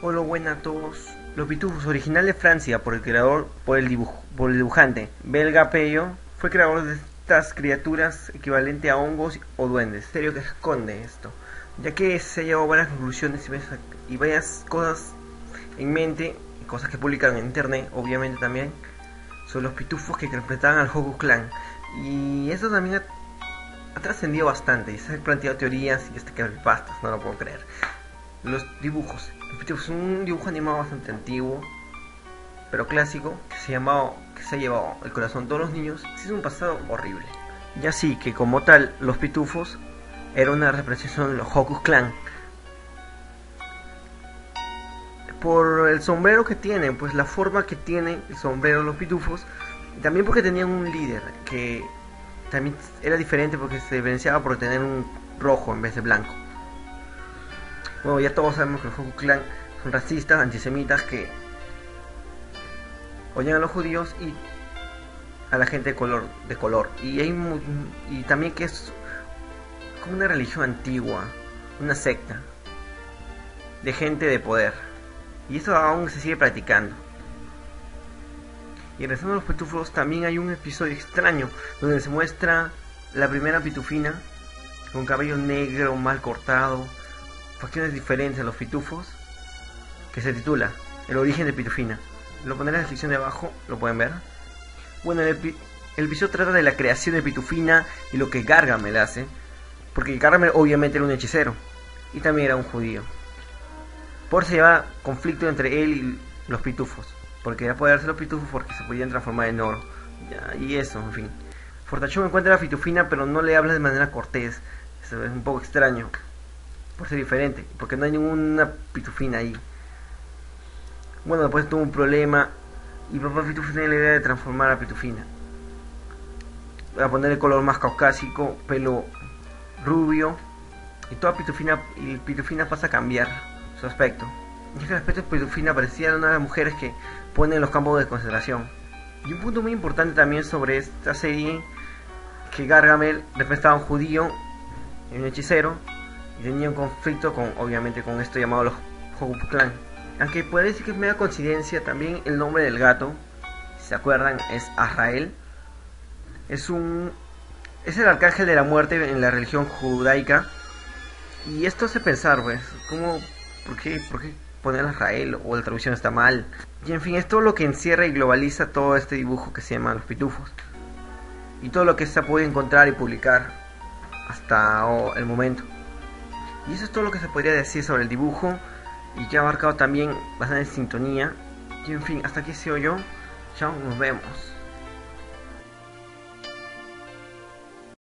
Hola, buenas a todos. Los Pitufos, original de Francia por el creador, por el dibujante belga Peyo, fue creador de estas criaturas equivalente a hongos o duendes. Misterio que esconde esto, ya que se ha llevado varias conclusiones y varias cosas en mente, cosas que publicaron en internet, obviamente también, sobre los pitufos que interpretaban al Ku Clan. Y eso también ha trascendido bastante y se han planteado teorías y hasta creepypastas, no lo puedo creer. Los dibujos. Los pitufos es un dibujo animado bastante antiguo, pero clásico, que se ha llevado el corazón de todos los niños. Es un pasado horrible. Y así que como tal, los pitufos era una representación de los Ku Clan. Por el sombrero que tienen, pues la forma que tienen el sombrero de los pitufos, y también porque tenían un líder que también era diferente porque se diferenciaba por tener un rojo en vez de blanco. Bueno, ya todos sabemos que los Ku Clan son racistas, antisemitas, que odian a los judíos y a la gente de color. Y también que es como una religión antigua, una secta de gente de poder. Y eso aún se sigue practicando. Y regresando a los pitufos, también hay un episodio extraño donde se muestra la primera pitufina con cabello negro mal cortado, facciones diferentes a los pitufos, que se titula El origen de Pitufina. Lo pondré en la descripción de abajo, lo pueden ver. Bueno, el episodio trata de la creación de Pitufina y lo que Gargamel hace, porque Gargamel obviamente era un hechicero y también era un judío. Por eso lleva conflicto entre él y los pitufos, porque era poderse los pitufos porque se podían transformar en oro. Y eso, en fin. Fortachón encuentra a Pitufina pero no le habla de manera cortés. Eso es un poco extraño, por ser diferente, porque no hay ninguna pitufina ahí. Bueno, después tuvo un problema y papá Pitufo tiene la idea de transformar a Pitufina, a poner el color más caucásico, pelo rubio, y toda Pitufina pasa a cambiar su aspecto. Y es que el aspecto de Pitufina parecía una de las mujeres que ponen los campos de concentración. Y un punto muy importante también sobre esta serie, que Gargamel representaba a un judío y un hechicero, y tenía un conflicto obviamente con esto llamado los Ku Clan. Aunque puede decir que es media coincidencia, también el nombre del gato, si se acuerdan, es Azrael. Es el arcángel de la muerte en la religión judaica. Y esto hace pensar, pues, ¿por qué poner Azrael? O la traducción está mal. Y en fin, es todo lo que encierra y globaliza todo este dibujo que se llama Los Pitufos. Y todo lo que se puede encontrar y publicar hasta el momento. Y eso es todo lo que se podría decir sobre el dibujo, y que ha abarcado también bastante sintonía. Y en fin, hasta aquí sigo yo. Chao, nos vemos.